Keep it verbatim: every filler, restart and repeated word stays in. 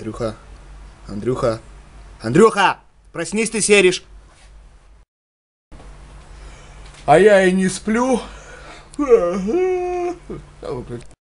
Андрюха, Андрюха, Андрюха, проснись, ты серишь. А я и не сплю.